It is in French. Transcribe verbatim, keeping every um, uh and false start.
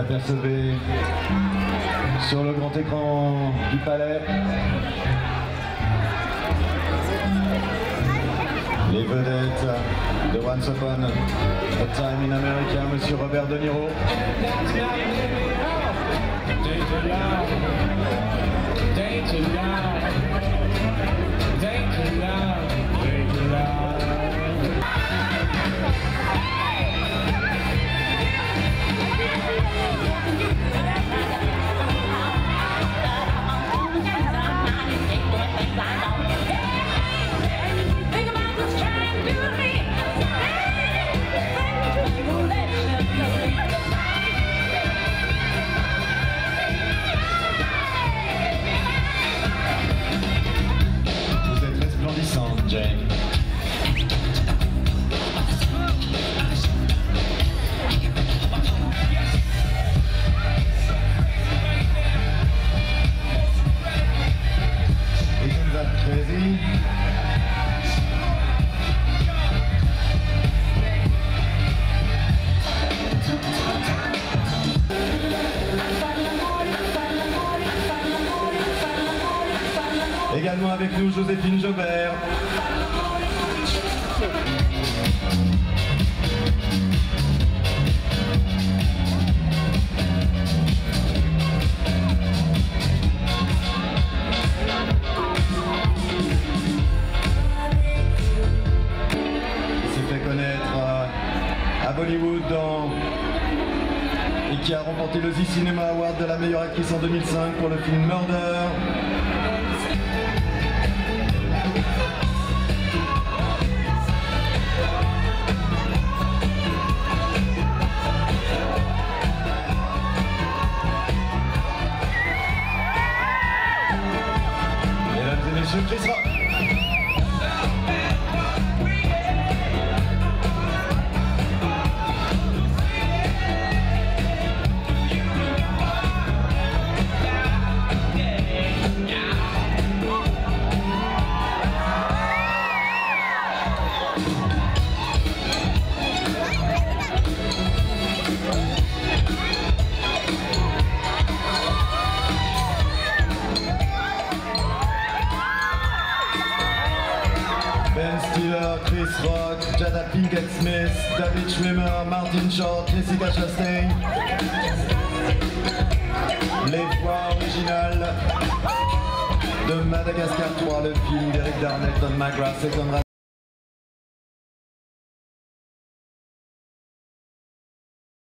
apercevez sur le grand écran du palais les vedettes de Once Upon a Time in America, Monsieur Robert De Niro. Jane. Isn't that crazy? Également avec nous Joséphine Jobert. À Bollywood dans... et qui a remporté le Zee Cinema Award de la meilleure actrice en deux mille cinq pour le film Murder. Mesdames et messieurs, Chris Rock. Ben Stiller, Chris Rock, Jada Pinkett Smith, David Schwimmer, Martin Short, Jessica Chastain. Les voix originales de Madagascar trois, le film d'Eric Darnell, Tom McGrath et Conrad